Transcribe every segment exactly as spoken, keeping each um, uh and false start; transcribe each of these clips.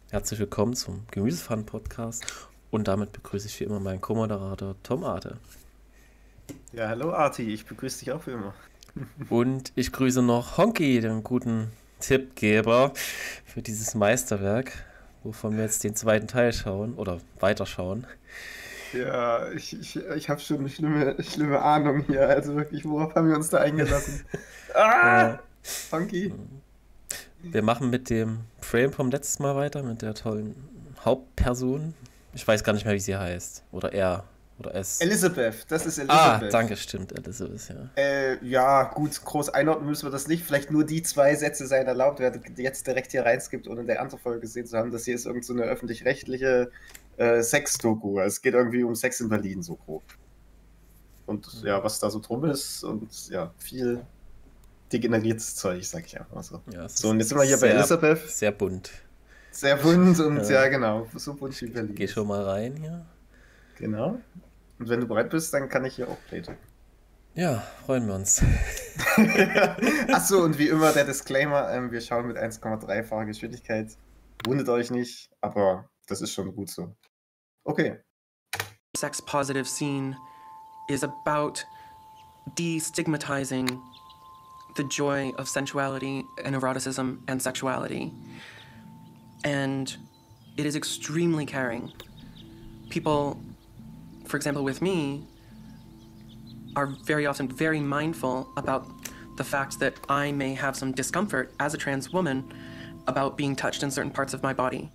Herzlich willkommen zum Gemüsefan-Podcast und damit begrüße ich wie immer meinen Co-Moderator Tom Arte. Ja, hallo Arti, ich begrüße dich auch wie immer. Und ich grüße noch Honky, den guten Tippgeber für dieses Meisterwerk, wovon wir jetzt den zweiten Teil schauen oder weiterschauen. Ja, ich, ich, ich habe schon eine schlimme, schlimme Ahnung hier. Also wirklich, worauf haben wir uns da eingelassen? Ah! Äh, Funky. Wir machen mit dem Frame vom letzten Mal weiter, mit der tollen Hauptperson. Ich weiß gar nicht mehr, wie sie heißt. Oder er. Oder es. Elizabeth, das ist Ah, Elizabeth. danke, stimmt, Elizabeth, ja. Äh, ja, gut, groß einordnen müssen wir das nicht. Vielleicht nur die zwei Sätze seien erlaubt, wer jetzt direkt hier reinskippt, ohne in der anderen Folge gesehen zu haben. Das hier ist irgend so eine öffentlich-rechtliche äh, Sex-Doku. Es geht irgendwie um Sex in Berlin, so grob. Und ja, was da so drum ist und ja, viel degeneriertes Zeug, sag ich einfach mal so. ja es So, und jetzt ist sind wir hier bei sehr, Elizabeth. Sehr bunt. Sehr bunt und Ja. ja, genau, so bunt wie Berlin. Geh schon mal rein hier. Genau. Und wenn du bereit bist, dann kann ich hier auch Play drücken. Ja, freuen wir uns. Achso, und wie immer der Disclaimer, ähm, wir schauen mit eins Komma drei-facher Geschwindigkeit. Wundert euch nicht, aber das ist schon gut so. Okay. Sex positive scene is about destigmatizing the joy of sensuality and eroticism and sexuality. And it is extremely caring. People, for example, with me, are very often very mindful about the fact that I may have some discomfort as a trans woman about being touched in certain parts of my body.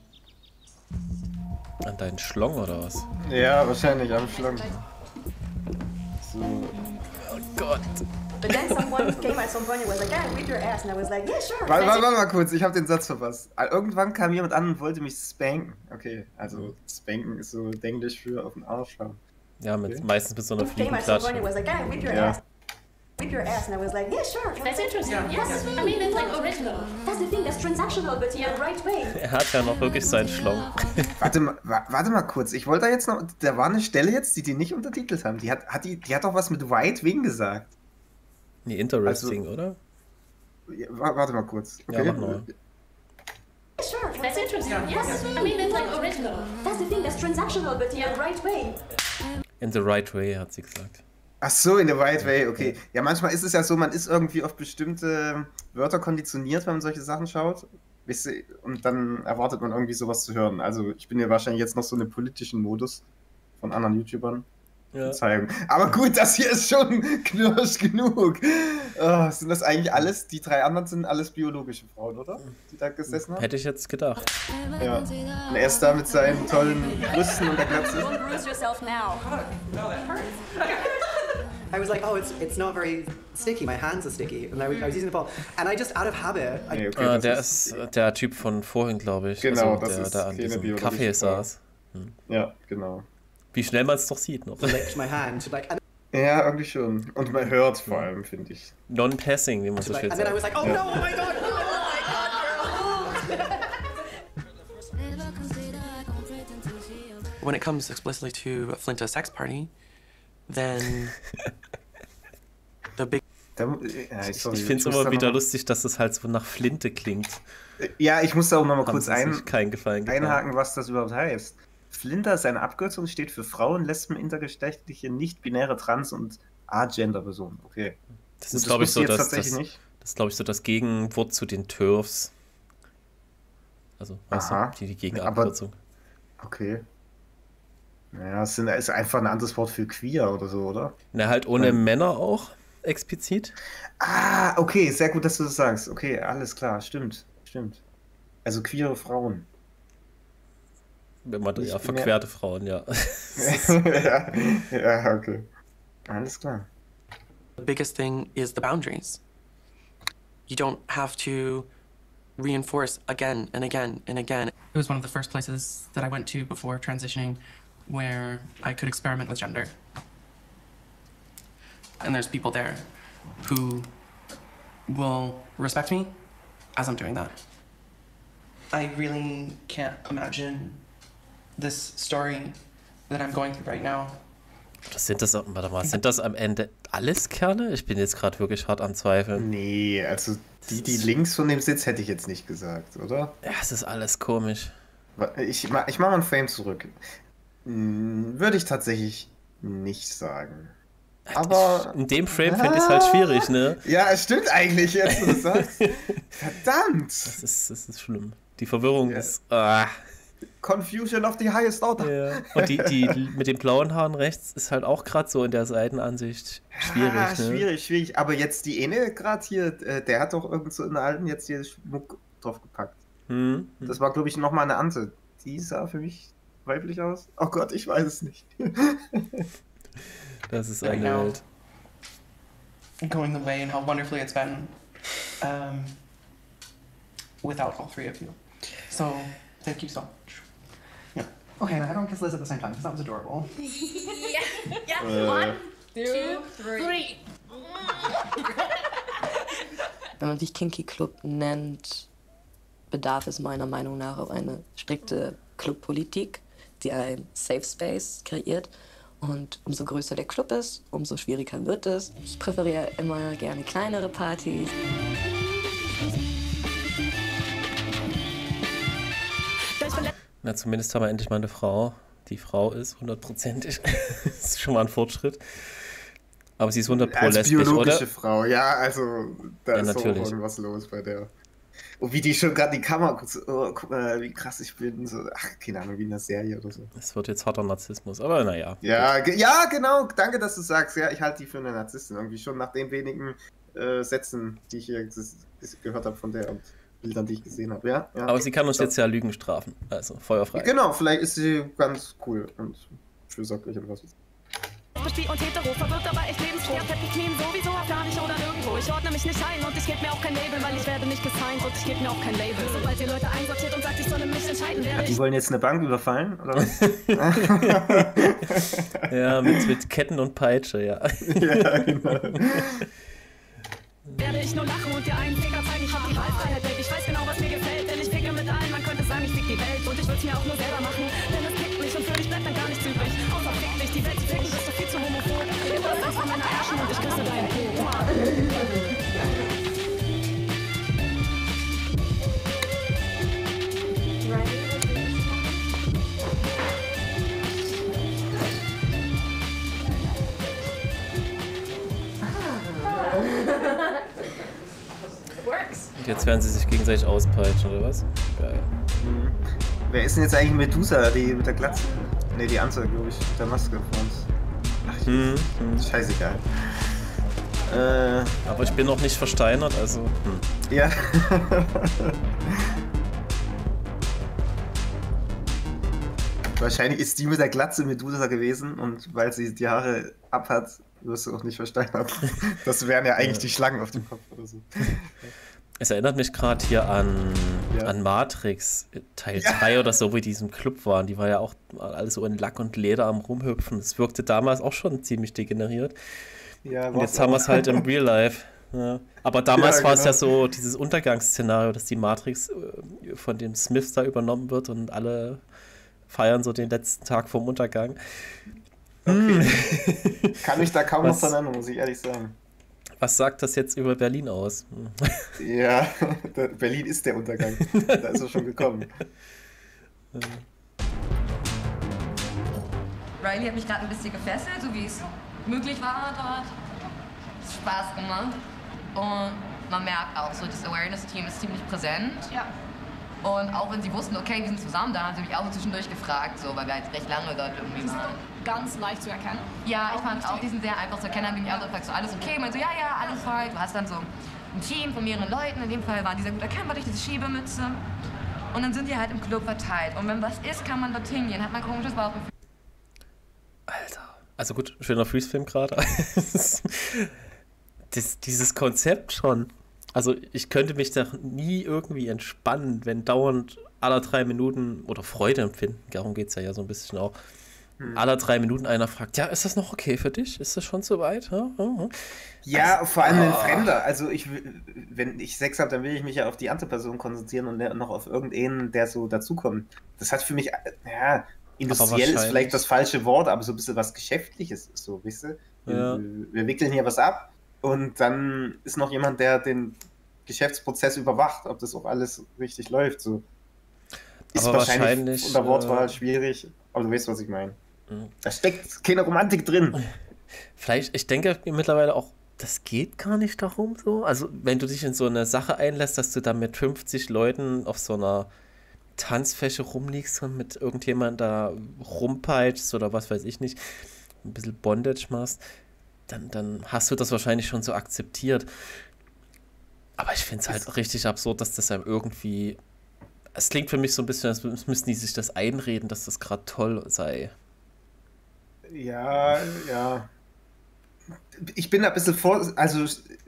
An deinen Schlong oder was? Ja, wahrscheinlich am Schlangen. So. Oh Gott. But then someone came at some point and was like, yeah, whip your ass. And I was like, yeah, sure. Warte, warte, warte mal kurz, ich habe den Satz verpasst. Irgendwann kam jemand an und wollte mich spanken. Okay, also spanken ist so Englisch für auf den Arsch haben. Ja, mit, Okay. meistens mit so einer Came at some point and Fliegenklatsche. was like, yeah, whip your Ja. ass. Whip your ass. And I was like, yeah, sure. That's interesting. Yes. I mean, it's like original. That's the thing, that's transactional, but in the right way. Er hat ja noch wirklich seinen Schlong. Warte mal, wa- warte mal kurz, ich wollte da jetzt noch, da war eine Stelle jetzt, die die nicht untertitelt haben. Die hat, hat, die, die hat doch was mit White Wing gesagt. Nee, interesting, oder? Ja, wa- warte mal kurz. Ja, Okay. mach mal. Sure. That's interesting. Yes. I mean, it's like original. That's the thing, that's transactional, but in the right way. In the right way, hat sie gesagt. Ach so, in the right way, okay. Ja, manchmal ist es ja so, man ist irgendwie auf bestimmte Wörter konditioniert, wenn man solche Sachen schaut. Wisst ihr, und dann erwartet man irgendwie sowas zu hören. Also ich bin ja wahrscheinlich jetzt noch so in einem politischen Modus von anderen YouTubern. Ja. Verzeihung. Aber gut, das hier ist schon knirsch genug. Oh, sind das eigentlich alles, die drei anderen sind alles biologische Frauen, oder? Die da gesessen haben? Hätte ich jetzt gedacht. Ja. Und er ist da mit seinen tollen Brüsten und der Glatze. Don't bruise yourself now. I was like, oh, it's it's not very sticky. My hands are sticky, and I was, I was using the ball, and I just out of habit. I, Nee, okay, Ah, das der ist der Typ von vorhin, glaube ich. Genau, also das der ist da an keine diesem biologische Kaffee Frau. saß. Ja, genau. Wie schnell man es doch sieht noch. licked my hand, like, and, Ja, irgendwie schon. Und man hört vor allem, finde ich. Non-passing, wie man so like, schön and then I was sagt. like, oh no, oh my god, no, oh my god, girl. When it comes explicitly to Flinta's sex party, then the big Da, ja, ich sorry, Ich finde es muss immer da wieder noch mal- lustig, dass es halt so nach Flinte klingt. Ja, ich muss da auch nochmal Haben kurz sie ein, sich keinen Gefallen getan. einhaken, was das überhaupt heißt. Flinter ist eine Abkürzung, steht für Frauen, Lesben, intergeschlechtliche, nicht-binäre Trans- und Agender-Personen. Okay. Das Gut, ist, glaube ich, wusste so jetzt das, tatsächlich das, nicht. das, ist, glaub ich, so das Gegenwort zu den TERFs. Also, weißt Aha. du, die, die Gegenabkürzung. Okay. Naja, es sind- ist einfach ein anderes Wort für queer oder so, oder? Na, halt ohne Ähm. Männer auch explizit. Ah, okay, sehr gut, dass du das sagst. Okay, alles klar, stimmt, stimmt. Also queere Frauen. Wenn man, Nicht ja, binär. verquerte Frauen, ja. ja, ja, okay. Alles klar. the biggest thing is the boundaries. You don't have to reinforce again and again and again. It was one of the first places that I went to before transitioning where I could experiment with gender. And there's people there who will respect me as I'm doing that. I really can't imagine this story that I'm going through right now. Das sind das, warte mal, sind das am Ende alles Kerle? Ich bin jetzt gerade wirklich hart am Zweifeln. Nee, also die, die links von dem Sitz hätte ich jetzt nicht gesagt, oder? Ja, es ist alles komisch. Ich, ma- ich mache mal einen Frame zurück. Hm, Würde ich tatsächlich nicht sagen. Aber. In dem Frame finde ich es halt schwierig, ne? Ja, es stimmt eigentlich, jetzt wo du sagst. Verdammt! Das ist, das ist schlimm. Die Verwirrung Ja. ist. Ah, Confusion of the highest order. ja. Und die, die mit den blauen Haaren rechts ist halt auch gerade so in der Seitenansicht schwierig. Ah, ne? schwierig, schwierig. Aber jetzt die eine gerade hier, äh, der hat doch irgend so in der alten jetzt hier Schmuck drauf gepackt. Hm? Das war, glaube ich, nochmal eine andere. Die sah für mich weiblich aus. Oh Gott, ich weiß es nicht. Das ist Right eine now. Welt. Going the way and how wonderfully it's been um, without all three of you. So, thank you so much. Yeah. Okay, but I don't kiss Liz at the same time because that was adorable. Yeah. Äh, One, two, three. Wenn man sich Kinky Club nennt, bedarf es meiner Meinung nach auch eine strikte Clubpolitik, die ein Safe Space kreiert. Und umso größer der Club ist, umso schwieriger wird es. Ich präferiere immer gerne kleinere Partys. Na, zumindest haben wir endlich mal eine Frau, die Frau ist, hundertprozentig. Das ist schon mal ein Fortschritt. Aber sie ist hundert Pro Als lesbisch, biologische oder? Frau, ja, also da Ja, ist natürlich. auch irgendwas los bei der. Und wie die schon gerade die Kamera, so, oh, guck mal, wie krass ich bin, so, ach, keine Ahnung, wie in einer Serie oder so. Es wird jetzt harter Narzissmus, aber naja. Ja, ge ja, genau, danke, dass du sagst, ja, ich halte die für eine Narzisstin, irgendwie schon nach den wenigen äh, Sätzen, die ich hier ges- ges- gehört habe von der und Bildern, die ich gesehen habe, ja. ja. Aber sie kann uns So. jetzt ja Lügen strafen, also feuerfrei. Genau, vielleicht ist sie ganz cool und fürsorglich und was. Bi und hetero, verwirrt, aber echt lebensfroh. Teppich knien sowieso auf gar nicht oder nirgendwo. Ich ordne mich nicht ein und ich gebe mir auch kein Label, weil ich werde nicht gesigned und ich gebe mir auch kein Label. Sobald ihr Leute einsortiert und sagt, ich solle mich entscheiden, werde Die ich wollen jetzt eine Bank überfallen, oder was? Ja, mit, mit Ketten und Peitsche, ja. Ja, genau. werde ich nur lachen und dir einen Finger zeigen. Ich hab die Wahlfreiheit, Baby. Ich weiß genau, was mir gefällt, denn ich ficke mit allen. Man könnte sagen, ich fick die Welt und ich würde es mir auch nur selber machen. Denn es kickt mich und für dich bleibt dann gar nichts übrig. Außer fick dich, die Welt zu ficken, bist du viel zu homophob. Du hast Angst vor meiner Herrschen und ich küsse deinen Po. Works. Und jetzt werden sie sich gegenseitig auspeitschen, oder was? Geil. Wer ist denn jetzt eigentlich Medusa, die mit der Glatze? Ne, die andere, glaube ich, mit der Maske vor uns. Ach, ich Hm, hm. scheißegal. Äh, Aber ich bin noch nicht versteinert, also. Hm. ja. Wahrscheinlich ist die mit der Glatze Medusa gewesen und weil sie die Haare abhat, wirst du auch nicht versteinert. Das wären ja eigentlich die Schlangen auf dem Kopf oder so. Es erinnert mich gerade hier an, Ja. an Matrix äh, Teil Ja. drei oder so, wie die in diesem Club waren. Die war ja auch alles so in Lack und Leder am Rumhüpfen. Das wirkte damals auch schon ziemlich degeneriert. Ja, Und jetzt haben wir es halt im Real Life. Ja. Aber damals Ja, war es genau. ja so dieses Untergangsszenario, dass die Matrix äh, von den Smiths da übernommen wird und alle feiern so den letzten Tag vorm Untergang. Kann mich da kaum Was- noch dran erinnern, muss ich ehrlich sagen. Was sagt das jetzt über Berlin aus? Hm. Ja, der- Berlin ist der Untergang. Da ist er schon gekommen. Riley hat mich gerade ein bisschen gefesselt, so wie es möglich war dort. Es hat Spaß gemacht. Und man merkt auch so, das Awareness-Team ist ziemlich präsent. Ja. Und auch wenn sie wussten, okay, wir sind zusammen da, haben sie mich auch so zwischendurch gefragt, so, weil wir halt recht lange dort irgendwie waren. Ganz leicht zu erkennen. Ja, ich fand auch, die sind sehr einfach zu erkennen, haben mich andere gefragt, so alles okay? Und so, ja, ja, alles fein. Du hast dann so ein Team von mehreren Leuten, in dem Fall waren die sehr gut erkennbar durch diese Schiebemütze. Und dann sind die halt im Club verteilt. Und wenn was ist, kann man dort hingehen, hat man ein komisches Bauchgefühl. Alter. Also gut, schöner Freeze-Film gerade. das, dieses Konzept schon. Also ich könnte mich da nie irgendwie entspannen, wenn dauernd alle drei Minuten oder Freude empfinden, darum geht es ja, ja so ein bisschen auch, hm. alle drei Minuten einer fragt, ja, ist das noch okay für dich? Ist das schon soweit? Ja, ja. Ja, Also, vor allem ein ah. Fremder. Also ich, will- wenn ich Sex habe, dann will ich mich ja auf die andere Person konzentrieren und der- noch auf irgendeinen, der so dazukommt. Das hat für mich, äh, ja, industriell ist wahrscheinlich- vielleicht das falsche Wort, aber so ein bisschen was Geschäftliches ist so, weißt du? Wir, Ja. wir wickeln hier was ab und dann ist noch jemand, der den Geschäftsprozess überwacht, ob das auch alles richtig läuft. So. Ist Aber wahrscheinlich wahrscheinlich, unter Wortwahl äh, schwierig, aber du weißt, was ich meine. Mhm. Da steckt keine Romantik drin. Vielleicht, ich denke mittlerweile auch, das geht gar nicht darum so. Also, wenn du dich in so eine Sache einlässt, dass du da mit fünfzig Leuten auf so einer Tanzfläche rumliegst und mit irgendjemandem da rumpeitschst oder was weiß ich nicht, ein bisschen Bondage machst, dann, dann hast du das wahrscheinlich schon so akzeptiert. Aber ich finde es halt richtig absurd, dass das einem irgendwie. Es klingt für mich so ein bisschen, als müssten die sich das einreden, dass das gerade toll sei. Ja, ja. Ich bin da ein bisschen vor. Also,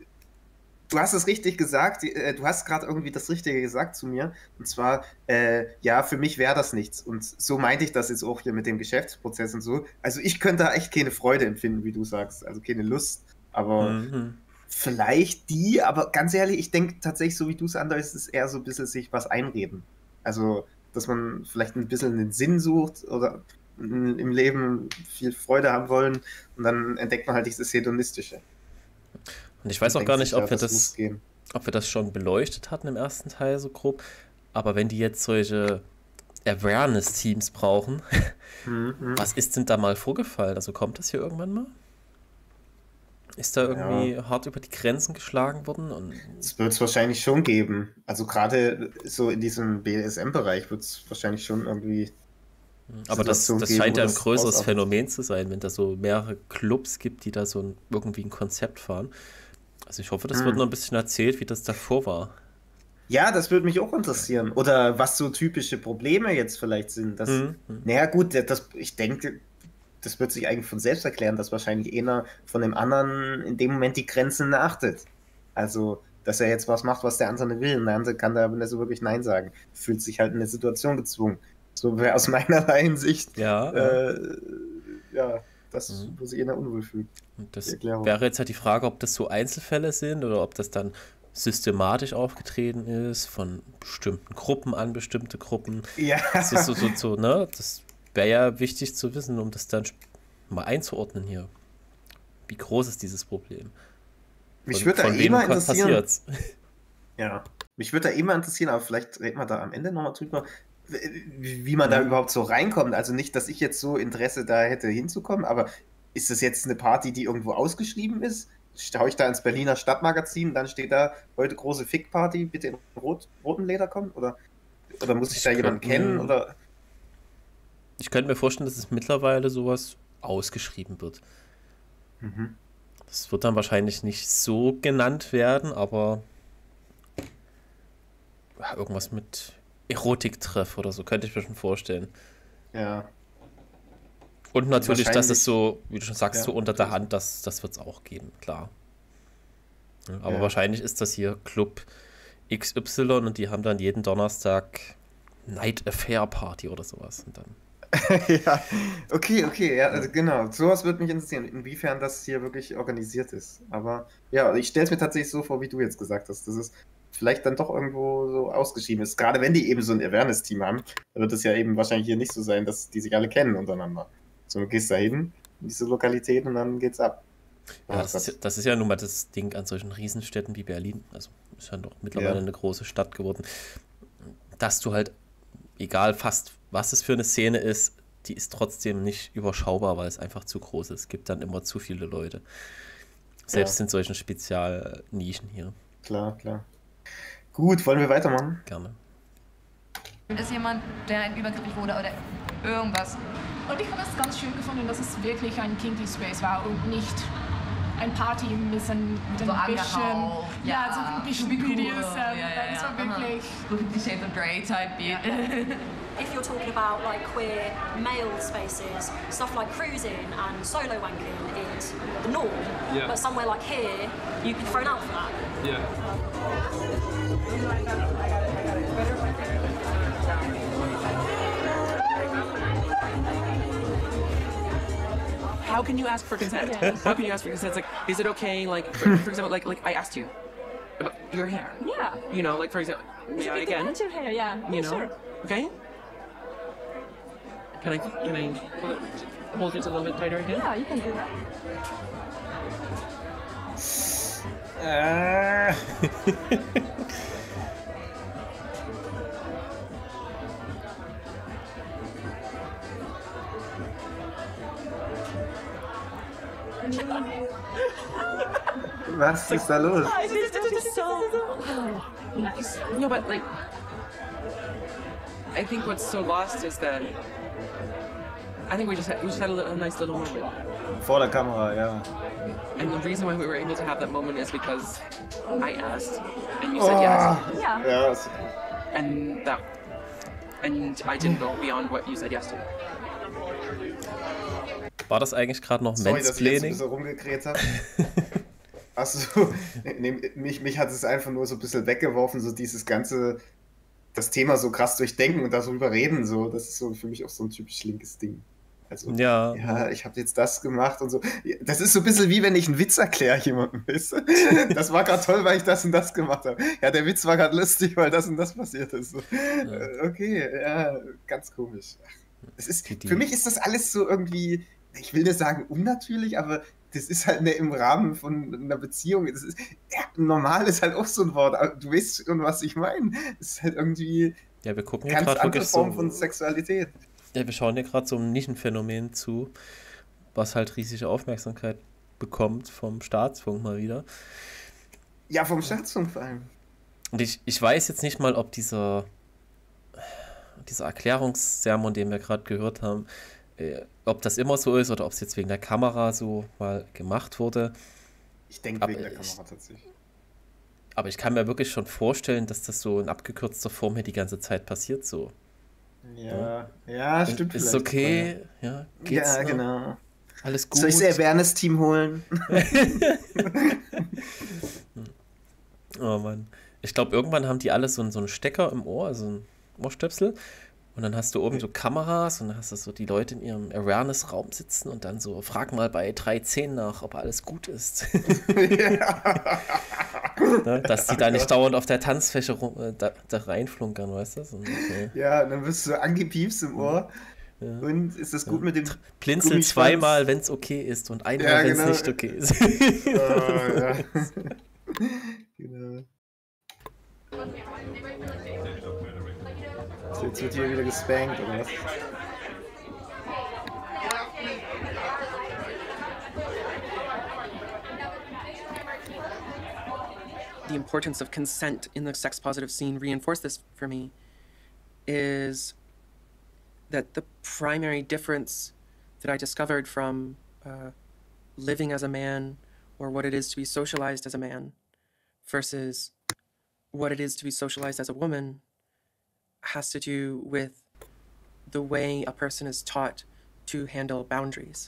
du hast es richtig gesagt. äh, Du hast gerade irgendwie das Richtige gesagt zu mir. Und zwar, äh, ja, für mich wäre das nichts. Und so meinte ich das jetzt auch hier mit dem Geschäftsprozess und so. Also, ich könnte da echt keine Freude empfinden, wie du sagst. Also, keine Lust. Aber. Mhm. Vielleicht die, aber ganz ehrlich, ich denke tatsächlich, so wie du es andeutest, ist es eher so ein bisschen sich was einreden. Also, dass man vielleicht ein bisschen einen Sinn sucht oder im Leben viel Freude haben wollen und dann entdeckt man halt dieses Hedonistische. Und ich weiß Und auch gar denkt nicht, sich, ja, ob wir das muss das, gehen. ob wir das schon beleuchtet hatten im ersten Teil so grob. Aber wenn die jetzt solche Awareness-Teams brauchen, Mhm. was ist denn da mal vorgefallen? Also kommt das hier irgendwann mal? Ist da irgendwie hart über die Grenzen geschlagen worden? Und Das wird es wahrscheinlich schon geben. Also gerade so in diesem B D S M-Bereich wird es wahrscheinlich schon irgendwie. aber das, Situation das geben, scheint wo ja ein das größeres ausartet. Phänomen zu sein, wenn da so mehrere Clubs gibt, die da so ein, irgendwie ein Konzept fahren. Also ich hoffe, das Hm. wird noch ein bisschen erzählt, wie das davor war. Ja, das würde mich auch interessieren. Oder was so typische Probleme jetzt vielleicht sind. Das, Mhm. Naja, gut, das, ich denke, das wird sich eigentlich von selbst erklären, dass wahrscheinlich einer von dem anderen in dem Moment die Grenzen achtet. Also, dass er jetzt was macht, was der andere nicht will. Und der andere kann da, wenn er so wirklich Nein sagen, fühlt sich halt in eine Situation gezwungen. So wäre aus meiner Hinsicht, Ja, ja. äh, ja, das, Mhm. wo sich einer unwohl fühlt. Und das die Erklärung. wäre jetzt halt die Frage, ob das so Einzelfälle sind oder ob das dann systematisch aufgetreten ist, von bestimmten Gruppen an bestimmte Gruppen. Ja. Das ist so, so, so, ne? Das wäre ja wichtig zu wissen, um das dann mal einzuordnen hier. Wie groß ist dieses Problem? Mich Von- würde da von eh wem mal pa- interessieren. passiert's? Ja, mich würde da eh mal interessieren, aber vielleicht reden wir da am Ende nochmal drüber, wie wie man da Mhm. überhaupt so reinkommt. Also nicht, dass ich jetzt so Interesse da hätte hinzukommen, aber ist das jetzt eine Party, die irgendwo ausgeschrieben ist? Schaue ich da ins Berliner Stadtmagazin, dann steht da, heute große Fick-Party, bitte in rot, roten Leder kommen? Oder, oder muss ich, Ich da jemanden könnte- kennen? Oder? Ich könnte mir vorstellen, dass es mittlerweile sowas ausgeschrieben wird. Mhm. Das wird dann wahrscheinlich nicht so genannt werden, aber ja, irgendwas mit Erotiktreff oder so könnte ich mir schon vorstellen. Ja. Und natürlich, dass es so, wie du schon sagst, Ja. so unter der Hand, das, das wird es auch geben, klar. Ja, aber Ja. wahrscheinlich ist das hier Club X Y und die haben dann jeden Donnerstag Night Affair Party oder sowas. Und dann Ja, okay, okay, ja, also genau. Sowas würde mich interessieren, inwiefern das hier wirklich organisiert ist. Aber ja, ich stelle es mir tatsächlich so vor, wie du jetzt gesagt hast, dass es vielleicht dann doch irgendwo so ausgeschrieben ist. Gerade wenn die eben so ein Awareness-Team haben, dann wird es ja eben wahrscheinlich hier nicht so sein, dass die sich alle kennen untereinander. So, du gehst da hin, in diese Lokalität und dann geht's ab. Ja, das ist, ja- das ist ja nun mal das Ding an solchen Riesenstädten wie Berlin. Also ist ja doch mittlerweile Ja. eine große Stadt geworden. Dass du halt, egal fast was es für eine Szene ist, die ist trotzdem nicht überschaubar, weil es einfach zu groß ist. Es gibt dann immer zu viele Leute. Selbst Ja. in solchen Spezialnischen hier. Klar, klar. Gut, wollen wir weitermachen? Gerne. Ist jemand, der übergriffig wurde oder irgendwas. Und ich habe es ganz schön gefunden, dass es wirklich ein Kinky Space war und nicht ein Party mit ein, mit ein So bisschen, angehaucht, ja, so ein bisschen wie cool. B D S M. Ja, ja, Das ja. war wirklich. So Fifty Shades of Grey type beat. If you're talking about like queer male spaces, stuff like cruising and solo wanking is the norm. Yeah. But somewhere like here, you'd be thrown out for that. Yeah. How can you ask for consent? How can you ask for consent? It's like, is it okay? Like, for, for example, like, like I asked you about your hair. Yeah. You know, like for example, may I again? Your hair, yeah. You Yeah, know, sure. okay. Can I? Can I hold it, hold it a little bit tighter again? Yeah, you can do that. Äh. Was ist da los? No, but like, I think what's so lost is that I think we just had, we just had a, little, a nice little moment. Vor der Kamera, ja. And the reason why we were able to have that moment is because I asked and you said yes. Yeah. Ja, das- And that, and I didn't go beyond what you said yes to. War das eigentlich gerade noch sorry, dass ich jetzt ein Mansplaining? bisschen rumgekräht habe. Achso, nee, mich, mich hat es einfach nur so ein bisschen weggeworfen, so dieses ganze, das Thema so krass durchdenken und darüber reden, so, das ist so für mich auch so ein typisch linkes Ding. Also, Ja. ja, ich habe jetzt das gemacht und so. Das ist so ein bisschen wie wenn ich einen Witz erkläre jemandem, weißt du? Das war gerade toll, weil ich das und das gemacht habe. Ja, der Witz war gerade lustig, weil das und das passiert ist. So. Äh, Okay, ja, ganz komisch. Das ist, Die- die- für mich ist das alles so irgendwie, ich will nicht sagen unnatürlich, aber das ist halt ne, im Rahmen von einer Beziehung. Das ist, ja, normal ist halt auch so ein Wort. aber Du weißt schon, was ich meine. Das ist halt irgendwie Ja, wir gucken hier ganz gerade andere wirklich Form so. von Sexualität. Ja, wir schauen hier gerade so einem Nischenphänomen zu, was halt riesige Aufmerksamkeit bekommt vom Staatsfunk mal wieder. Ja, vom Staatsfunk vor allem. Und ich, ich weiß jetzt nicht mal, ob dieser, dieser Erklärungssermon, den wir gerade gehört haben, äh, ob das immer so ist oder ob es jetzt wegen der Kamera so mal gemacht wurde. Ich denke Aber wegen der ich- Kamera tatsächlich. Aber ich kann mir wirklich schon vorstellen, dass das so in abgekürzter Form hier die ganze Zeit passiert so. Ja, ja, stimmt Ist vielleicht. okay, ja, geht's Ja, noch? genau. Alles gut. Soll ich das Awareness-Team holen? Oh Mann. Ich glaube, irgendwann haben die alle so, einen- so einen Stecker im Ohr, also einen Ohrstöpsel. Und dann hast du oben so Kameras und dann hast du so die Leute in ihrem Awareness-Raum sitzen und dann so, frag mal bei drei zehn nach, ob alles gut ist. Ne? Dass die da nicht dauernd auf der Tanzfläche rum, äh, da, da reinflunkern, weißt du? So, okay. Ja, und dann wirst du angepiepst im Ohr. Ja. Und ist das gut mit dem Blinzel Gummischwanz? zweimal, wenn es okay ist und einmal, Ja, wenn es genau. nicht okay ist. Oh, ja. Genau. So, jetzt wird hier wieder gespankt, oder was? The importance of consent in the sex positive scene reinforced this for me is that the primary difference that I discovered from uh, living as a man or what it is to be socialized as a man versus what it is to be socialized as a woman has to do with the way a person is taught to handle boundaries.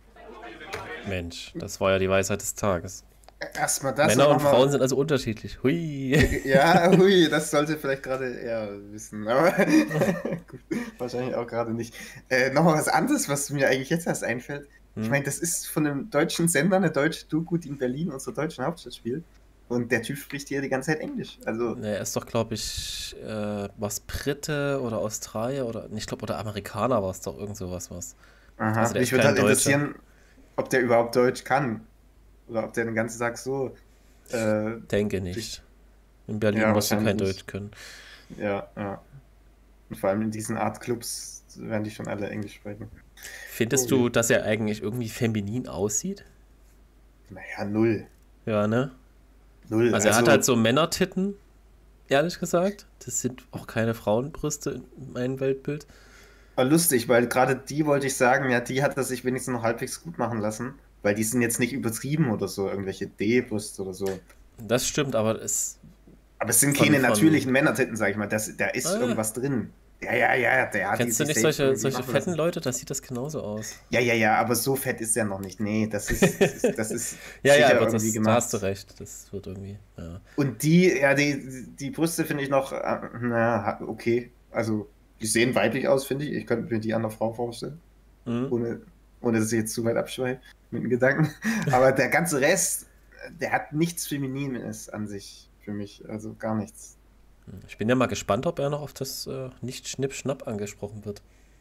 Mensch, das war ja die Weisheit des Tages. Erstmal das. Männer und noch mal- Frauen sind also unterschiedlich. Hui. Ja, hui, das sollte vielleicht gerade er wissen, aber gut, wahrscheinlich auch gerade nicht. Äh, Nochmal was anderes, was mir eigentlich jetzt erst einfällt. Ich Hm. meine, das ist von einem deutschen Sender, eine deutsche Doku, die in Berlin, unserer deutschen Hauptstadt spielt. Und der Typ spricht hier die ganze Zeit Englisch. Also, Ne, er ist doch, glaube ich, äh, was Brite oder Australier oder, ich glaube, oder Amerikaner war es doch, irgend sowas was. aha, Also der mich ist würde kein halt Deutscher. interessieren, ob der überhaupt Deutsch kann. Oder ob der den ganzen Tag so. Äh, Denke nicht. In Berlin Ja, musst du kein wahrscheinlich Deutsch können. ja, ja. Und vor allem in diesen Art Clubs werden die schon alle Englisch sprechen. Findest Oh, du, ja. dass er eigentlich irgendwie feminin aussieht? Naja, null. Ja, ne? Null. Also er hat halt so Männertitten, ehrlich gesagt. Das sind auch keine Frauenbrüste in meinem Weltbild. War lustig, weil gerade die wollte ich sagen, ja, die hat er sich wenigstens noch halbwegs gut machen lassen, weil die sind jetzt nicht übertrieben oder so, irgendwelche D-Brüste oder so. Das stimmt, aber es. Aber es sind Von- keine von- natürlichen Männertitten, sag ich mal. Das, da ist Ah. irgendwas drin. Ja, ja, ja, der hat Kennst die du sich nicht selbst solche, irgendwie solche machen fetten lassen. Leute? Das sieht das genauso aus. Ja, ja, ja, aber so fett ist er noch nicht. Nee, das ist, das ist, das ist Ja, ja, sicher aber das, irgendwie da gemacht. hast du recht. Das wird irgendwie. Ja. Und die, ja, die, die Brüste finde ich noch, äh, na, okay. Also, die sehen weiblich aus, finde ich. Ich könnte mir die an der Frau vorstellen. Mhm. Ohne, ohne dass ich jetzt zu weit abschweife mit den Gedanken. Aber der ganze Rest, der hat nichts Feminines an sich für mich. Also gar nichts. Ich bin ja mal gespannt, ob er noch auf das äh, Nicht-Schnipp-Schnapp angesprochen wird.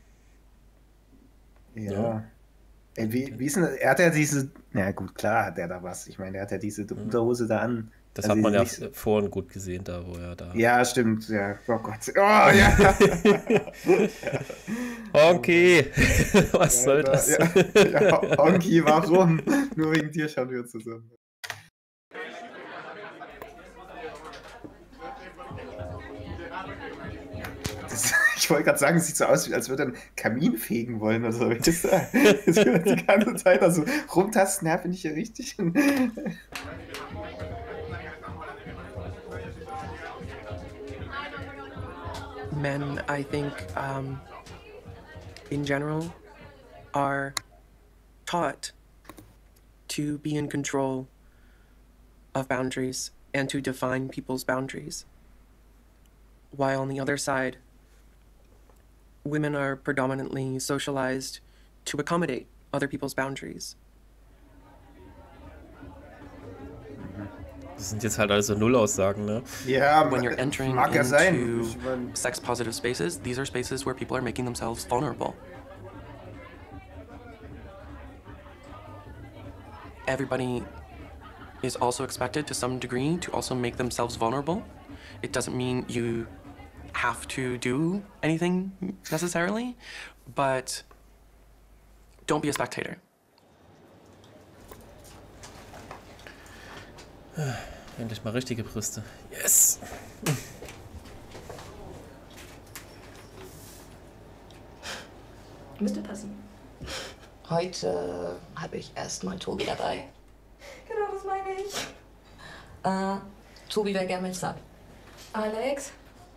Ja. Ja. Ey, wie, wie ist denn das? Er hat ja diese, na gut, klar hat er da was. Ich meine, der hat ja diese Unterhose da an. Das Also hat man ja nicht- vorhin gut gesehen, da wo er da. Ja, stimmt. Ja, oh Gott. Oh, ja. Honky, was soll Alter, das? Ja, ja, Honky, warum? Nur wegen dir schauen wir zusammen. Das, ich wollte gerade sagen, es sieht so aus, als würde er einen Kamin fegen wollen oder so. Das, das die ganze Zeit also rumtasten, ja, finde ich ja richtig. Men, I think, um, in general, are taught to be in control of boundaries and to define people's boundaries. While on the other side, women are predominantly socialized to accommodate other people's boundaries. Das sind jetzt halt also Nullaussagen, ne? Ja, When you're entering mag ja sein. into Ich mein, sex-positive spaces, these are spaces where people are making themselves vulnerable. Everybody is also expected to some degree to also make themselves vulnerable. It doesn't mean you have to do anything necessarily, but don't be a spectator. Endlich mal richtige Brüste. Yes! Müsste passen. Heute habe ich erstmal Tobi dabei. Genau, das meine ich. Äh, Tobi wäre gerne mit Sub. Alex?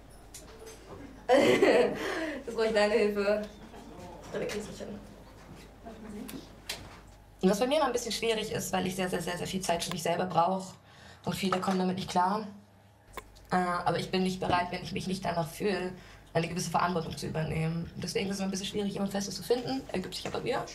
Das brauche ich deine Hilfe. Da kriegst du hin. Und was bei mir immer ein bisschen schwierig ist, weil ich sehr, sehr, sehr, sehr viel Zeit für mich selber brauche. Und viele kommen damit nicht klar. Äh, aber ich bin nicht bereit, wenn ich mich nicht danach fühle, eine gewisse Verantwortung zu übernehmen. Deswegen ist es immer ein bisschen schwierig, jemand Festes zu finden. Ergibt sich aber wieder.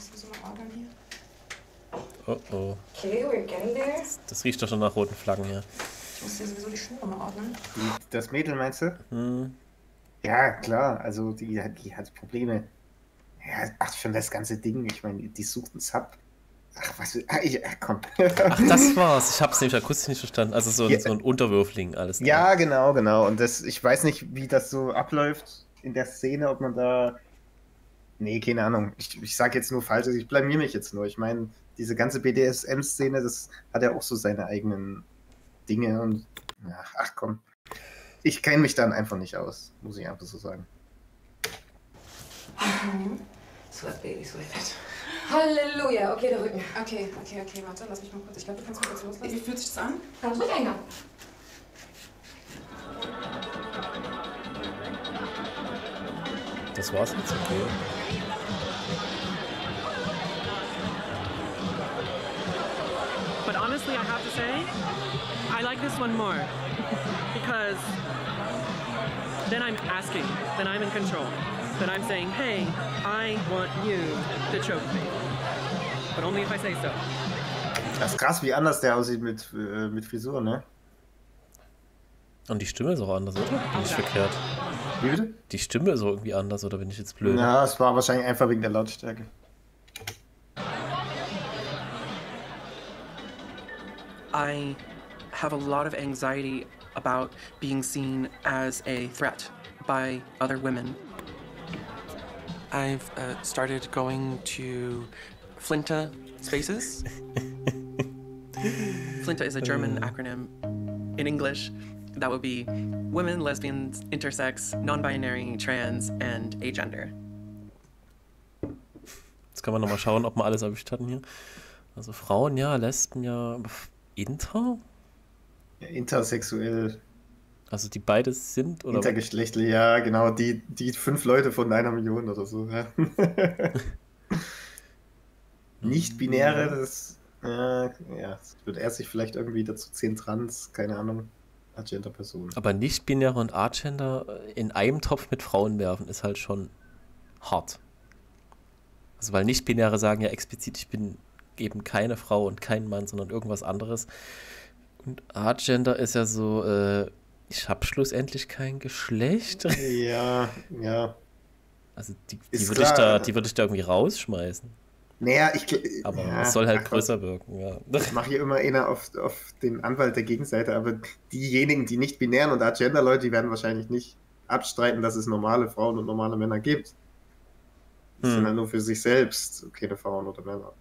Oh oh. Okay, we're getting there. Das riecht doch schon nach roten Flaggen hier. Ich muss hier sowieso die Schuhe mal ordnen. die, das Mädel meinst du? Hm. Ja, klar, also die, hat- die hat Probleme. Ja, ach, schon das ganze Ding. Ich meine, die sucht einen Sub. Ach, was? Ach, ich, ach komm. Ach, das war's. Ich hab's nämlich akustisch nicht verstanden. Also so ein, Ja. so ein Unterwürfling alles. da. Ja, genau, genau. Und das, ich weiß nicht, wie das so abläuft in der Szene, ob man da. Nee, keine Ahnung. Ich, ich sage jetzt nur Falsches, ich blamier mich jetzt nur. Ich meine, diese ganze B D S M-Szene, das hat ja auch so seine eigenen Dinge und. Ach, ach komm. Ich kenne mich dann einfach nicht aus, muss ich einfach so sagen. Sweat, Baby, sweat. Halleluja, okay, der Rücken. Okay, okay, okay, warte, lass mich mal kurz. Ich glaube, du kannst mich kurz loslassen. Wie fühlt sich das an? Kannst du länger? Das war's jetzt, okay. But honestly, I have to say, I like this one more. Because then I'm asking, then I'm in control. Then I'm saying, hey, I want you to choke me. But only if I say so. Das ist krass, wie anders der aussieht mit, äh, mit Frisur, ne? Und die Stimme ist auch anders, oder? Bin ich verkehrt. Wie bitte? Die Stimme ist auch irgendwie anders, oder bin ich jetzt blöd? Ja, es war wahrscheinlich einfach wegen der Lautstärke. I have a lot of anxiety about being seen as a threat by other women. I've uh, started going to Flinta spaces. Flinta is a German acronym. In English, that would be women, lesbians, intersex, non-binary, trans, and agender. Jetzt kann man nochmal schauen, ob wir alles erwischt hatten hier. Also Frauen, ja, Lesben, ja. Inter? Ja, intersexuell, Also die beides sind, oder? intergeschlechtlich, ja, genau, die, die fünf Leute von einer Million oder so. Ja. Nicht-binäre, das, ja, ja, das wird er sich vielleicht irgendwie dazu zehn Trans, keine Ahnung, Agenda-Personen. Aber nicht-binäre und Agender in einem Topf mit Frauen werfen, ist halt schon hart. Also weil nicht-binäre sagen ja explizit, ich bin eben keine Frau und kein Mann, sondern irgendwas anderes. Und Agender ist ja so, äh, ich habe schlussendlich kein Geschlecht. Ja, ja. Also die, die Ist würde ich, klar. da- die würd ich da irgendwie rausschmeißen. Naja, ich. gl- Aber ja, es soll halt ach Gott. größer wirken, ja. Ich mache hier immer einer auf, auf den Anwalt der Gegenseite, aber diejenigen, die nicht binären und Agenda-Leute, die werden wahrscheinlich nicht abstreiten, dass es normale Frauen und normale Männer gibt. Das hm. sind halt nur für sich selbst, keine Frauen oder Männer.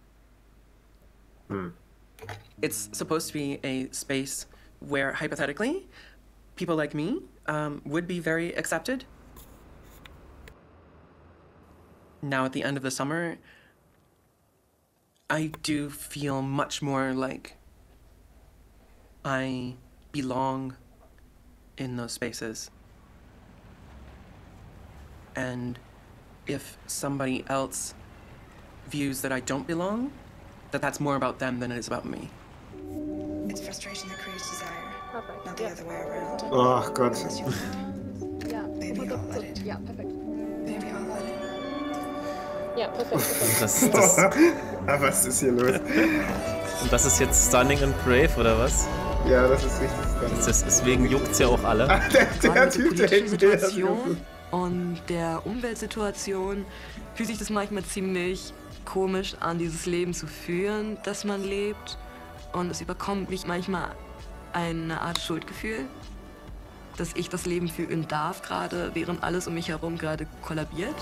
Hm. It's supposed to be a space where, hypothetically, people like me um, would be very accepted. Now, at the end of the summer, I do feel much more like I belong in those spaces. And if somebody else views that I don't belong, that that's more about them than it is about me. It's frustration that creates desire, perfect. Not the yeah. other way around. Oh Gott. Ja, Baby, I'll let it. Ja, perfekt. Baby, I'll let it. Ja, perfekt. Das, das, ah, was ist hier los? Und das ist jetzt Stunning and Brave, oder was? Ja, das ist richtig stunning. Das ist, deswegen juckt's ja auch alle. Ach, der, der Typ, der hinten Situation und der Umweltsituation fühlt sich das manchmal ziemlich komisch an, dieses Leben zu führen, das man lebt. Und es überkommt mich manchmal eine Art Schuldgefühl, dass ich das Leben führen darf, gerade während alles um mich herum gerade kollabiert.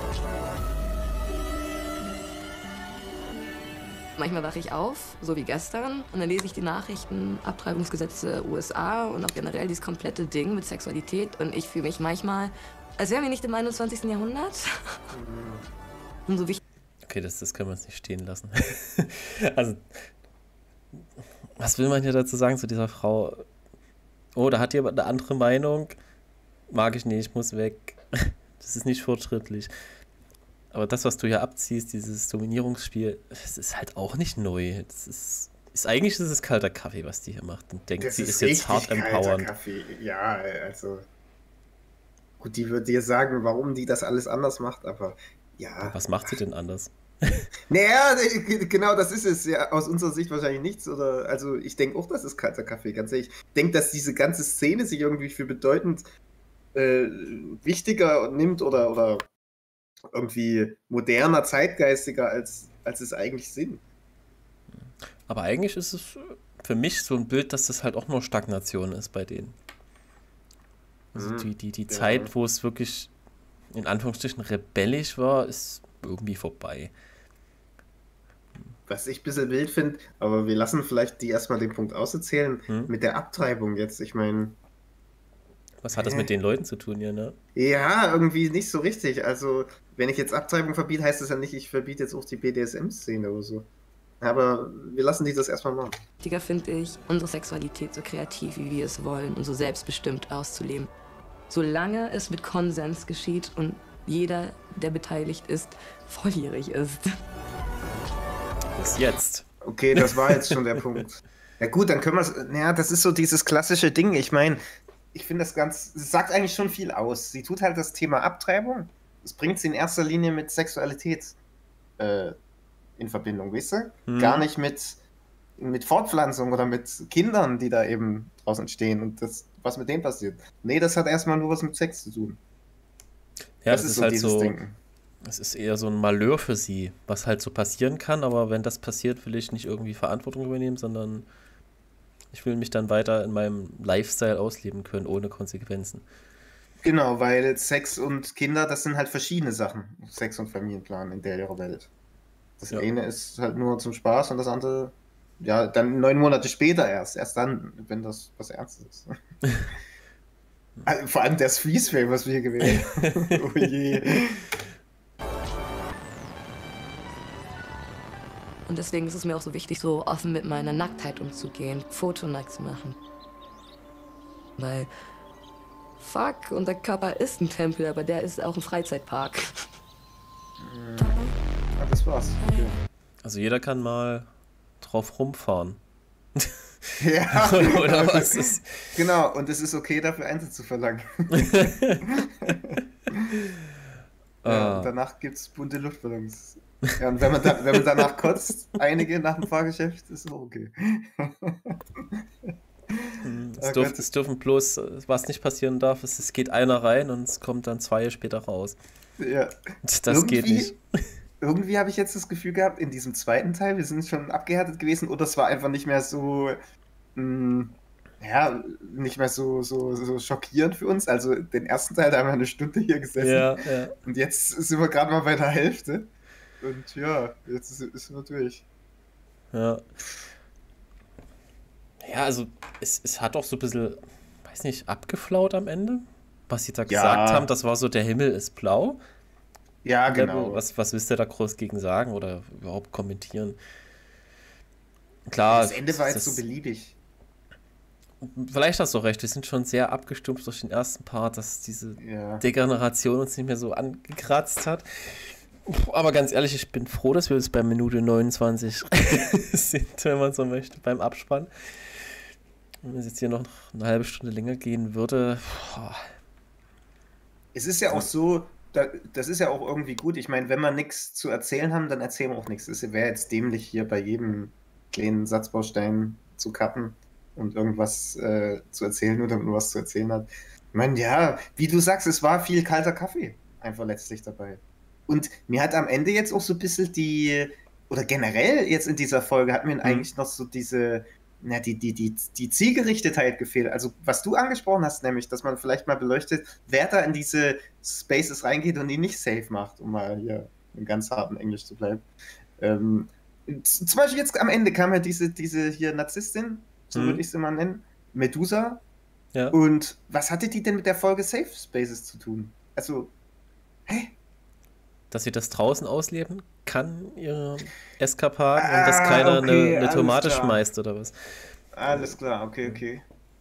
Manchmal wache ich auf, so wie gestern, und dann lese ich die Nachrichten, Abtreibungsgesetze U S A und auch generell dieses komplette Ding mit Sexualität. Und ich fühle mich manchmal, als wären wir nicht im einundzwanzigsten Jahrhundert. Und so wichtig. Okay, das, das können wir uns nicht stehen lassen. Also, was will man hier dazu sagen zu dieser Frau? Oh, da hat jemand eine andere Meinung. Mag ich nicht, ich muss weg. Das ist nicht fortschrittlich. Aber das, was du hier abziehst, dieses Dominierungsspiel, das ist halt auch nicht neu. Das ist, ist eigentlich ist es kalter Kaffee, was die hier macht. Und denkt, das sie ist, ist jetzt hart empowernd. Kaffee. Ja, also gut, die wird dir sagen, warum die das alles anders macht, aber ja. Was macht sie denn anders? Naja, genau, das ist es. Ja, aus unserer Sicht wahrscheinlich nichts. Oder, also ich denke auch, das ist kalter Kaffee, ganz ehrlich. Ich denke, dass diese ganze Szene sich irgendwie für bedeutend äh, wichtiger nimmt oder, oder irgendwie moderner, zeitgeistiger, als, als es eigentlich sind. Aber eigentlich ist es für mich so ein Bild, dass das halt auch nur Stagnation ist bei denen. Also mhm. die, die, die ja. Zeit, wo es wirklich in Anführungsstrichen rebellisch war, ist irgendwie vorbei. Was ich ein bisschen wild finde, aber wir lassen vielleicht die erstmal den Punkt auserzählen, hm? mit der Abtreibung jetzt, ich meine... Was hat das äh, mit den Leuten zu tun hier, ne? Ja, irgendwie nicht so richtig, also wenn ich jetzt Abtreibung verbiete, heißt das ja nicht, ich verbiete jetzt auch die B D S M-Szene oder so. Aber wir lassen die das erstmal machen. Wichtiger finde ich, unsere Sexualität so kreativ, wie wir es wollen und so selbstbestimmt auszuleben. Solange es mit Konsens geschieht und jeder, der beteiligt ist, volljährig ist. Bis jetzt. Okay, das war jetzt schon der Punkt. Ja gut, dann können wir es... Naja, das ist so dieses klassische Ding. Ich meine, ich finde das ganz... Es sagt eigentlich schon viel aus. Sie tut halt das Thema Abtreibung. Das bringt sie in erster Linie mit Sexualität äh, in Verbindung, weißt du? Hm. Gar nicht mit, mit Fortpflanzung oder mit Kindern, die da eben draußen stehen und das, was mit denen passiert. Nee, das hat erstmal nur was mit Sex zu tun. Ja, das, das ist, ist so halt so... Denken. Es ist eher so ein Malheur für sie, was halt so passieren kann, aber wenn das passiert, will ich nicht irgendwie Verantwortung übernehmen, sondern ich will mich dann weiter in meinem Lifestyle ausleben können, ohne Konsequenzen. Genau, weil Sex und Kinder, das sind halt verschiedene Sachen. Sex und Familienplan in der ihrer Welt. Das ja. eine ist halt nur zum Spaß und das andere, ja, dann neun Monate später erst. Erst dann, wenn das was Ernstes ist. Also, vor allem das Freeze-Frame, was wir hier gewählt haben. Oh je. Und deswegen ist es mir auch so wichtig, so offen mit meiner Nacktheit umzugehen, Fotonackt zu machen. Weil, fuck, unser Körper ist ein Tempel, aber der ist auch ein Freizeitpark. Ja, das war's. Okay. Also jeder kann mal drauf rumfahren. Ja, oder, oder was ist? Genau, und es ist okay, dafür Eintritt zu verlangen. Ja, und danach gibt's bunte Luftballons. Ja, und wenn man, da, wenn man danach kotzt, einige nach dem Fahrgeschäft, ist auch okay. Es, dürf, es dürfen bloß, was nicht passieren darf, ist, es geht einer rein und es kommt dann zwei später raus. Ja. Das irgendwie, geht nicht. Irgendwie habe ich jetzt das Gefühl gehabt, in diesem zweiten Teil, wir sind schon abgehärtet gewesen, oder es war einfach nicht mehr so, mh, ja, nicht mehr so, so, so schockierend für uns. Also den ersten Teil, da haben wir eine Stunde hier gesessen. Ja, ja. Und jetzt sind wir gerade mal bei der Hälfte. Und ja, jetzt ist, ist wir durch. Ja. Ja, also es, es hat auch so ein bisschen, weiß nicht, abgeflaut am Ende. Was sie da Ja. gesagt haben, das war so, der Himmel ist blau. Ja, genau. Was, was willst du da groß gegen sagen oder überhaupt kommentieren? Klar. Das Ende war jetzt das- so beliebig. Vielleicht hast du recht, wir sind schon sehr abgestumpft durch den ersten Part, dass diese Ja. Degeneration uns nicht mehr so angekratzt hat. Aber ganz ehrlich, ich bin froh, dass wir jetzt bei Minute neunundzwanzig sind, wenn man so möchte, beim Abspann. Wenn es jetzt hier noch eine halbe Stunde länger gehen würde. Boah. Es ist ja auch so, da, das ist ja auch irgendwie gut. Ich meine, wenn wir nichts zu erzählen haben, dann erzählen wir auch nichts. Es wäre jetzt dämlich, hier bei jedem kleinen Satzbaustein zu cutten und irgendwas äh, zu erzählen, nur damit man was zu erzählen hat. Ich meine, ja, wie du sagst, es war viel kalter Kaffee einfach letztlich dabei. Und mir hat am Ende jetzt auch so ein bisschen die, oder generell jetzt in dieser Folge hat mir eigentlich noch so diese, na, die, die, die, die Zielgerichtetheit gefehlt. Also, was du angesprochen hast, nämlich, dass man vielleicht mal beleuchtet, wer da in diese Spaces reingeht und die nicht safe macht, um mal hier im ganz harten Englisch zu bleiben. Ähm, z- zum Beispiel jetzt am Ende kam ja diese, diese hier Narzisstin, so Mhm. würde ich sie mal nennen, Medusa. Ja. Und was hatte die denn mit der Folge Safe Spaces zu tun? Also, hä? Dass sie das draußen ausleben kann, ihre Eskapaden, und dass Ah, keiner okay, eine, eine alles Tomate klar. schmeißt oder was. Alles klar, okay, okay.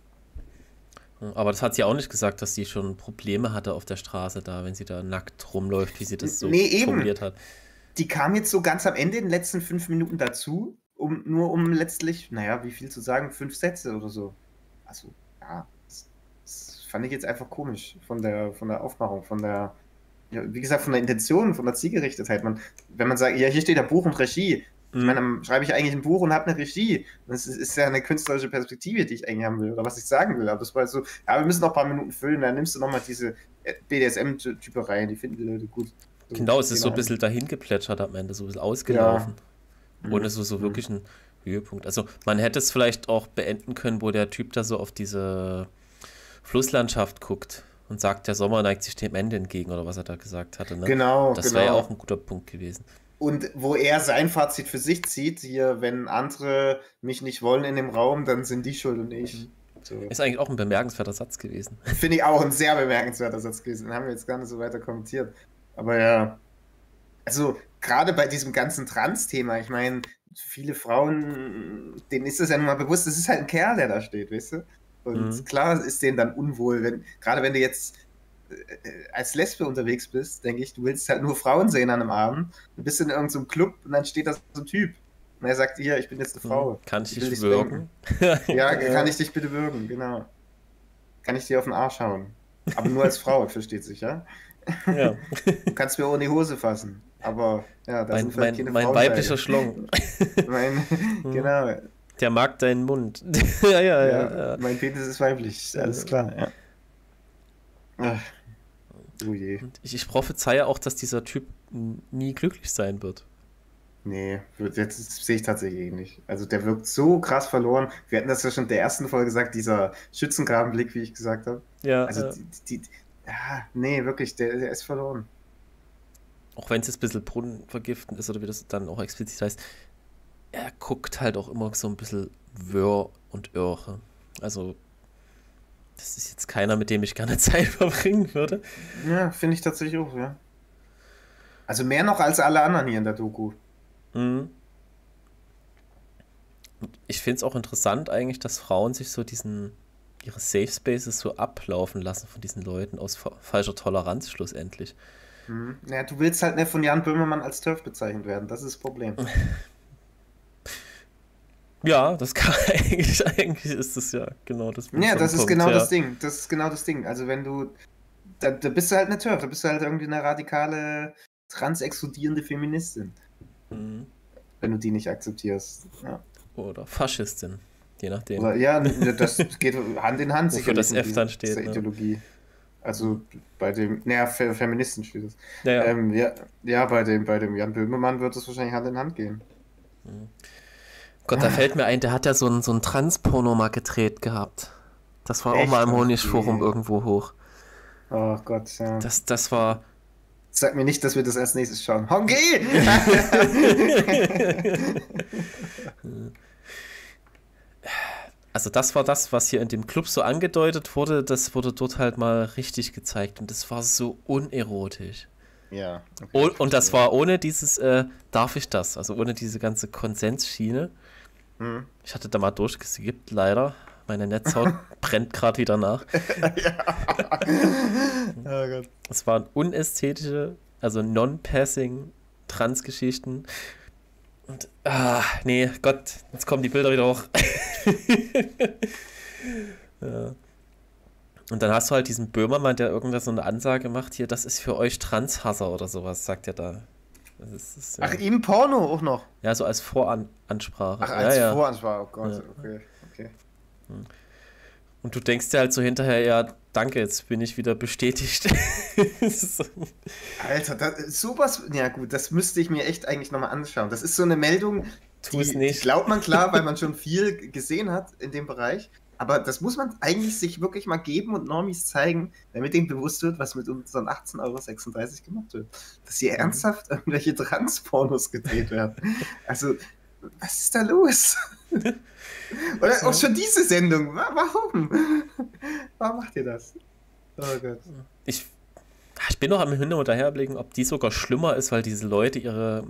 Aber das hat sie auch nicht gesagt, dass sie schon Probleme hatte auf der Straße da, wenn sie da nackt rumläuft, wie sie das so Nee, eben. formuliert hat. Die kam jetzt so ganz am Ende in den letzten fünf Minuten dazu, um nur um letztlich, naja, wie viel zu sagen, fünf Sätze oder so. Also, ja, das, das fand ich jetzt einfach komisch von der, von der Aufmachung, von der, ja, wie gesagt, von der Intention, von der Zielgerichtetheit. Man, wenn man sagt, ja, hier steht ja Buch und Regie. Ich meine, dann schreibe ich eigentlich ein Buch und habe eine Regie. Das ist, ist ja eine künstlerische Perspektive, die ich eigentlich haben will, oder was ich sagen will. Aber das war so, ja, wir müssen noch ein paar Minuten füllen, dann nimmst du nochmal diese B D S M-Typerei, die finden die Leute gut. So, Genau, es ist so ein genau. bisschen dahin geplätschert am Ende, so ein bisschen ausgelaufen. Ohne so, so wirklich einen Höhepunkt. Also man hätte es vielleicht auch beenden können, wo der Typ da so auf diese Flusslandschaft guckt und sagt, der Sommer neigt sich dem Ende entgegen, oder was er da gesagt hatte. Ne? Genau, Das wäre ja genau. auch ein guter Punkt gewesen. Und wo er sein Fazit für sich zieht, hier, wenn andere mich nicht wollen in dem Raum, dann sind die schuld und ich. So. Ist eigentlich auch ein bemerkenswerter Satz gewesen. Finde ich auch ein sehr bemerkenswerter Satz gewesen. Den haben wir jetzt gar nicht so weiter kommentiert. Aber ja, also gerade bei diesem ganzen Trans-Thema, ich meine, viele Frauen, denen ist das ja nun mal bewusst, das ist halt ein Kerl, der da steht, weißt du? Und Mhm. klar ist denen dann unwohl, wenn, gerade wenn du jetzt äh, als Lesbe unterwegs bist, denke ich, du willst halt nur Frauen sehen an einem Abend, du bist in irgendeinem Club und dann steht da so ein Typ und er sagt, hier, ich bin jetzt eine Frau. Kann ich will dich spanken. würgen? Ja, kann ich dich bitte würgen, genau. Kann ich dir auf den Arsch hauen. Aber nur als Frau, versteht sich, ja? Ja. Du kannst mir ohne die Hose fassen. Aber ja, da Mein, sind vielleicht mein, keine mein Frauen weiblicher bei. Schlong. Mein, genau. Der mag deinen Mund. ja, ja, ja, Ja, ja. mein Penis ist weiblich, alles klar, ja. Ach, oh je. Und Ich, ich prophezeie auch, dass dieser Typ n- nie glücklich sein wird. Nee, wird- jetzt sehe ich tatsächlich nicht. Also der wirkt so krass verloren. Wir hatten das ja schon in der ersten Folge gesagt, dieser Schützengrabenblick, wie ich gesagt habe. Ja, Also äh, die, die, ja, nee, wirklich, der, der ist verloren. auch wenn es jetzt ein bisschen brunnenvergiften ist oder wie das dann auch explizit heißt, er guckt halt auch immer so ein bisschen wirr und irre. Also, das ist jetzt keiner, mit dem ich gerne Zeit verbringen würde. Ja, finde ich tatsächlich auch, ja. Also mehr noch als alle anderen hier in der Doku. Mhm. Und ich finde es auch interessant eigentlich, dass Frauen sich so diesen, ihre Safe Spaces so ablaufen lassen von diesen Leuten aus fa- falscher Toleranz schlussendlich. Mhm. Naja, du willst halt nicht von Jan Böhmermann als TERF bezeichnet werden, das ist das Problem. Ja, das kann eigentlich, eigentlich ist das ja genau das. Ja, das ist Punkt, genau ja. das Ding. Das ist genau das Ding. Also wenn du, da, da bist du halt eine TERF, da bist du halt irgendwie eine radikale, transexkludierende Feministin, Mhm. wenn du die nicht akzeptierst. Ja, Oder Faschistin, je nachdem. Oder, ja das geht Hand in Hand. Wofür das sicherlich F mit dann dieser- steht, dieser ne? Ideologie. Also bei dem, naja, Fe Feministen steht es. Ja, ja. Ähm, ja, ja, bei dem, bei dem Jan Böhmermann wird es wahrscheinlich Hand in Hand gehen. Gott, da fällt mir ein, der hat ja so ein, so ein Transporno mal gedreht gehabt. Das war Echt? auch mal im Honigforum irgendwo hoch. Oh Gott, ja. Das, das war... Sag mir nicht, dass wir das als nächstes schauen. Hongi! Also das war das, was hier in dem Club so angedeutet wurde, das wurde dort halt mal richtig gezeigt und das war so unerotisch. Ja. Okay, oh, und das war ohne dieses, äh, darf ich das? Also ohne diese ganze Konsensschiene. Hm. Ich hatte da mal durchgeskippt, leider. Meine Netzhaut brennt gerade wieder nach. Oh Gott. Es waren unästhetische, also non-passing Transgeschichten. Und, ah, nee, Gott, jetzt kommen die Bilder wieder hoch. Ja. Und dann hast du halt diesen Böhmermann, der irgendwas so eine Ansage macht, hier, das ist für euch Transhasser oder sowas, sagt er da. Das ist, das ist, ja. Ach, im Porno auch noch? Ja, so als Voransprache. Ach, als ja, ja. Voransprache, oh Gott, Ja. okay, okay. Und du denkst dir halt so hinterher, ja, danke, jetzt bin ich wieder bestätigt. Alter, das, sowas, ja gut, das müsste ich mir echt eigentlich nochmal anschauen. Das ist so eine Meldung, Tu es die, nicht. die glaubt man klar, weil man schon viel gesehen hat in dem Bereich. Aber das muss man eigentlich sich wirklich mal geben und Normis zeigen, damit denen bewusst wird, was mit unseren achtzehn Euro sechsunddreißig gemacht wird. Dass hier Mhm. ernsthaft irgendwelche Transpornos gedreht werden. Also, was ist da los? Oder auch schon diese Sendung. Wa- Warum? Warum macht ihr das? Oh Gott. Ich, ich bin noch am Hin und Herblicken, ob die sogar schlimmer ist, weil diese Leute ihre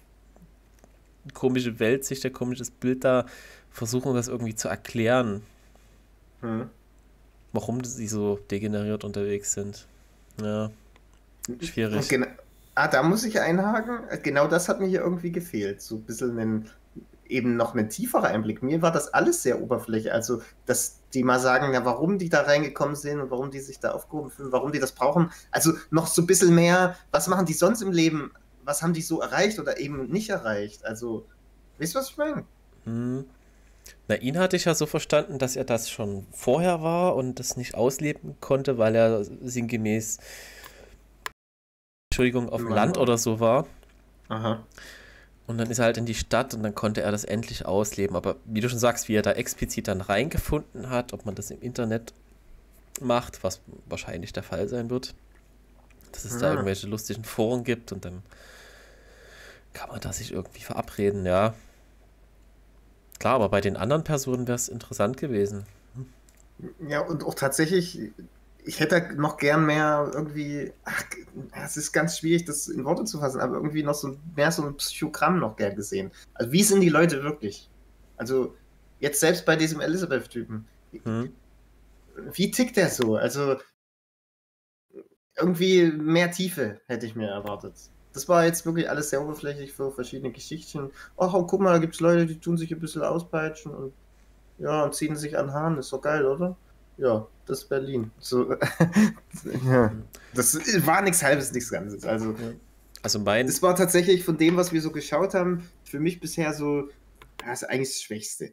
komische Weltsicht, ihr komisches Bild da versuchen, das irgendwie zu erklären, Hm. warum sie so degeneriert unterwegs sind. Ja, schwierig. Und gena- ah, da muss ich einhaken. Genau das hat mir hier irgendwie gefehlt. So ein bisschen einen, eben noch ein tieferer Einblick. Mir war das alles sehr oberflächlich. Also, dass die mal sagen, ja, warum die da reingekommen sind und warum die sich da aufgehoben fühlen, warum die das brauchen. Also noch so ein bisschen mehr, was machen die sonst im Leben? Was haben die so erreicht oder eben nicht erreicht? Also, weißt du, was ich meine? Hm. Na, ihn hatte ich ja so verstanden, dass er das schon vorher war und das nicht ausleben konnte, weil er sinngemäß, Entschuldigung, auf dem Mann. Land oder so war. Aha. Und dann ist er halt in die Stadt und dann konnte er das endlich ausleben. Aber wie du schon sagst, wie er da explizit dann reingefunden hat, ob man das im Internet macht, was wahrscheinlich der Fall sein wird, dass es da Ah. irgendwelche lustigen Foren gibt und dann kann man da sich irgendwie verabreden, ja. Klar, aber bei den anderen Personen wäre es interessant gewesen. Ja, und auch tatsächlich, ich hätte noch gern mehr irgendwie, ach, es ist ganz schwierig, das in Worte zu fassen, aber irgendwie noch so mehr so ein Psychogramm noch gern gesehen. Also wie sind die Leute wirklich? Also jetzt selbst bei diesem Elizabeth-Typen. Hm. Wie tickt der so? Also irgendwie mehr Tiefe hätte ich mir erwartet. Das war jetzt wirklich alles sehr oberflächlich für verschiedene Geschichten. Ach, oh, guck mal, da gibt es Leute, die tun sich ein bisschen auspeitschen und ja, und ziehen sich an Haaren. Ist doch geil, oder? Ja, das ist Berlin. So, ja. Das war nichts Halbes, nichts Ganzes. Also, Also mein, das war tatsächlich von dem, was wir so geschaut haben, für mich bisher so, das ist eigentlich das Schwächste.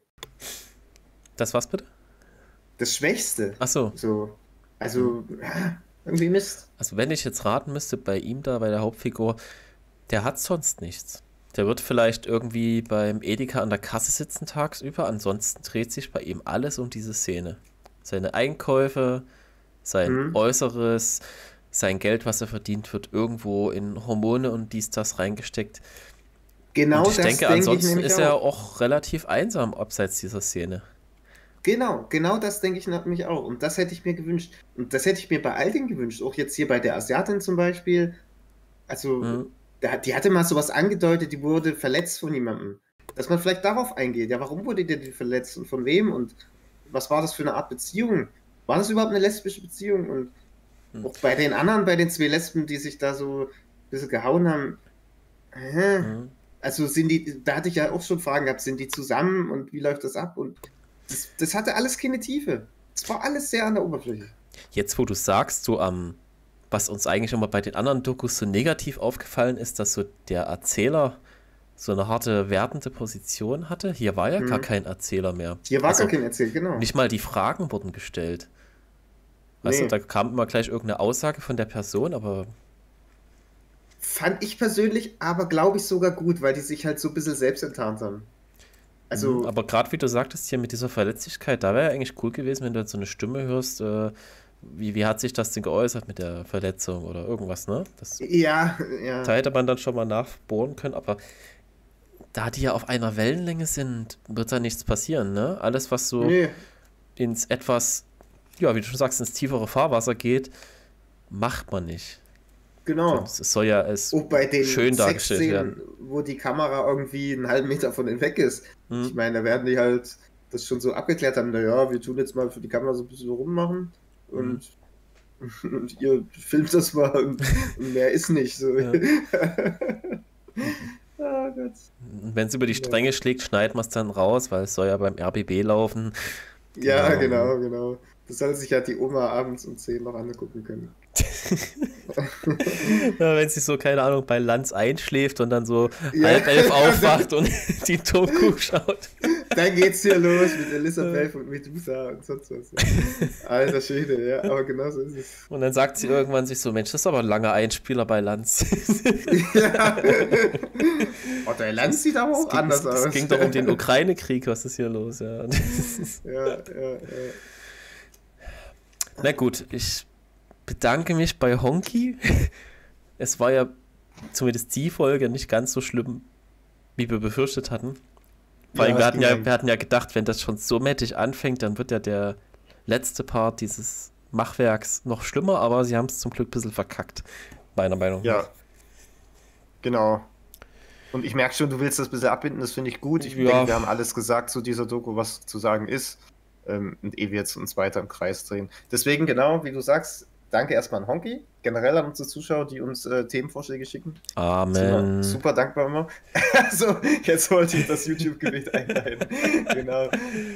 das was bitte? Das Schwächste. Ach so. So, also, ja, irgendwie Mist. Also wenn ich jetzt raten müsste, bei ihm da, bei der Hauptfigur, der hat sonst nichts. Der wird vielleicht irgendwie beim Edeka an der Kasse sitzen tagsüber, ansonsten dreht sich bei ihm alles um diese Szene. Seine Einkäufe, sein Mhm. Äußeres, sein Geld, was er verdient, wird irgendwo in Hormone und dies, das reingesteckt. Genau und ich das denke, denke ich ansonsten nämlich ist er auch. auch relativ einsam abseits dieser Szene. Genau, genau das denke ich nämlich auch. Und das hätte ich mir gewünscht. Und das hätte ich mir bei all denen gewünscht. Auch jetzt hier bei der Asiatin zum Beispiel. Also, Mhm. da, die hatte mal sowas angedeutet, die wurde verletzt von jemandem. Dass man vielleicht darauf eingeht. Ja, warum wurde die denn verletzt und von wem? Und was war das für eine Art Beziehung? War das überhaupt eine lesbische Beziehung? Und Mhm. auch bei den anderen, bei den zwei Lesben, die sich da so ein bisschen gehauen haben. Hä? Mhm. Also sind die, da hatte ich ja auch schon Fragen gehabt, sind die zusammen und wie läuft das ab? Und das, das hatte alles keine Tiefe. Es war alles sehr an der Oberfläche. Jetzt, wo du sagst, so am, was uns eigentlich immer bei den anderen Dokus so negativ aufgefallen ist, dass so der Erzähler so eine harte, wertende Position hatte. Hier war ja gar Mhm. kein Erzähler mehr. Hier war Also gar kein Erzähl, genau. nicht mal die Fragen wurden gestellt. Weißt Nee. du, da kam immer gleich irgendeine Aussage von der Person, aber Fand ich persönlich aber, glaube ich, sogar gut, weil die sich halt so ein bisschen selbst enttarnt haben. Also, aber gerade wie du sagtest hier mit dieser Verletzlichkeit, da wäre ja eigentlich cool gewesen, wenn du jetzt so eine Stimme hörst, äh, wie, wie hat sich das denn geäußert mit der Verletzung oder irgendwas, ne? Das, ja, ja. Da hätte man dann schon mal nachbohren können, aber da die ja auf einer Wellenlänge sind, wird da nichts passieren, ne? Alles, was so Nee. ins etwas, ja, wie du schon sagst, ins tiefere Fahrwasser geht, macht man nicht. Genau. Es soll ja als Auch bei den schön dargestellt werden. Sexszenen, wo die Kamera irgendwie einen halben Meter von ihnen weg ist. Hm. Ich meine, da werden die halt das schon so abgeklärt haben, naja, wir tun jetzt mal für die Kamera so ein bisschen rummachen und, und ihr filmt das mal und, und mehr ist nicht. So. Ja. Oh Gott. Wenn es über die Stränge schlägt, schneidet man es dann raus, weil es soll ja beim R B B laufen. Ja, genau, genau. Das soll sich ja die Oma abends um zehn noch angucken können. Ja, wenn sie so, keine Ahnung, bei Lanz einschläft und dann so Ja. halb elf aufwacht und die Doku schaut. Dann geht's hier los mit Elisabeth und Medusa und sonst was. Alter Schwede, ja, aber genau so ist es. Und dann sagt sie irgendwann sich so, Mensch, das ist aber ein langer Einspieler bei Lanz. Ja. Oh, der Lanz sieht aber auch Es ging, anders es, aus. es ging doch um den Ukraine-Krieg, was ist hier los? Ja. Ja, ja, ja. Na gut, ich bedanke mich bei Honky. Es war ja zumindest die Folge nicht ganz so schlimm, wie wir befürchtet hatten. Vor allem, Ja, wir, es hatten ging ja, eigentlich. wir hatten ja gedacht, wenn das schon so mächtig anfängt, dann wird ja der letzte Part dieses Machwerks noch schlimmer, aber sie haben es zum Glück ein bisschen verkackt, meiner Meinung nach. Ja, genau. Und ich merke schon, du willst das ein bisschen abbinden, das finde ich gut. Ich Ja. denke, wir haben alles gesagt zu dieser Doku, was zu sagen ist. Ähm, und ehe wir jetzt uns weiter im Kreis drehen. Deswegen, genau, wie du sagst, danke erstmal an Honky, generell an unsere Zuschauer, die uns äh, Themenvorschläge schicken. Amen. Super, super dankbar immer. Also, jetzt wollte ich das YouTube-Gebet einleiten. Genau.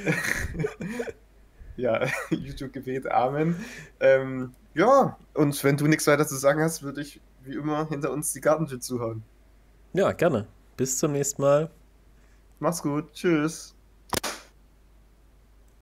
Ja, YouTube-Gebet, Amen. Ähm, ja, und wenn du nichts weiter zu sagen hast, würde ich wie immer hinter uns die Gartentür zuhauen. Ja, gerne. Bis zum nächsten Mal. Mach's gut. Tschüss.